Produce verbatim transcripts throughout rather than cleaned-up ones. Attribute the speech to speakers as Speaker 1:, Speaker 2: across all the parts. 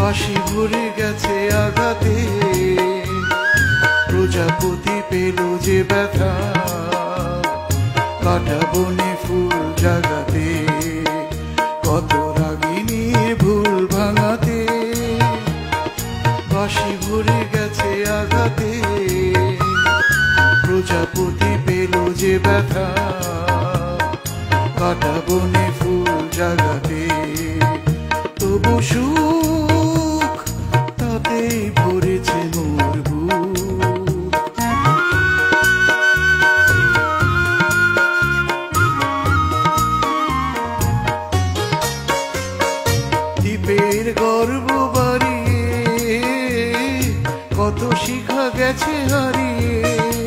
Speaker 1: বাঁশি ভরে গেছে আঘাতে, প্রজাপতি পেল যে ব্যথা, কাটা বনে ফুল জাগাতে, কত রাগিনী ভুল ভাঙাতে। বাঁশি ভরে গেছে আঘাতে, প্রজাপতি পেল যে ব্যথা, কাটা বনে ফুল জাগাতে। তবু সুখ তাতেই ভরেছে মোর বুক। দ্বীপের গর্ব বাড়িয়ে কত শিখা গেছে হারিয়ে,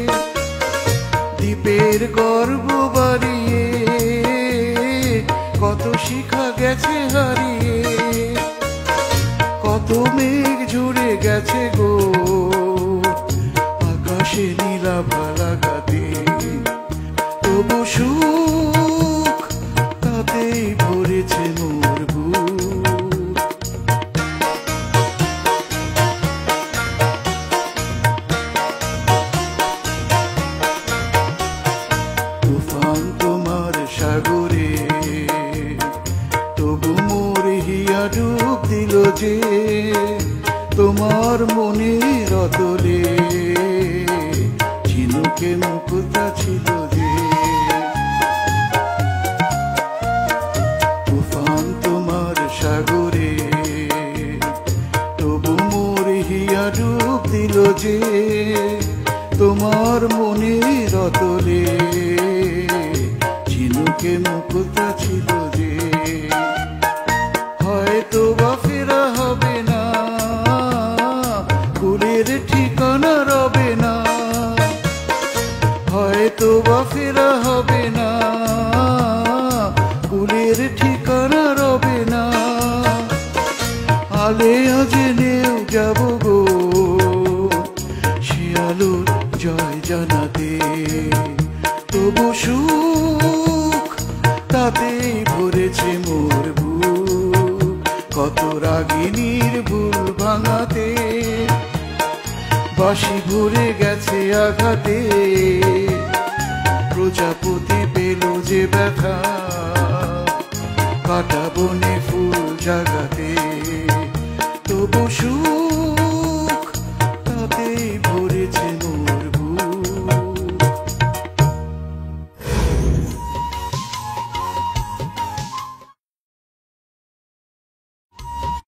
Speaker 1: দ্বীপের গর্ব বাড়িয়ে কত শিখা গেছে হারিয়ে। কত মেঘ ঝরে গেছে গো আকাশে নীলাভা লাগাতে, তবু সুখ তাতেই ভরেছে মোর বুক। তুফান তোমার সাগরে, তবু মোর হিয়া ডুব দিল যে, তোমার মনের অতলে ঝিনুকে মুক্তা ছিল যে। তুফান তোমার সাগরে, তবু মোর হিয়া ডুব দিল যে, তোমার মনের অতলে ঝিনুকে মুক্তা ছিল যে। হয়তো বা ফেরা হবে না, কুলের ঠিকানা রবে না, হয়তো বা ফেরা হবে না, কুলের ঠিকানা রবে না। আলে আজেনেও যাব গো সে আলোর জয় জানাতে, তবু সুখ তাতেই ভরেছে মোর বুক। কত রাগিনীর ভুল ভাঙাতে, বাঁশি ভরে গেছে আঘাতে, প্রজাপতি পেল যে ব্যথা, কাটা বনে ফুল জাগাতে।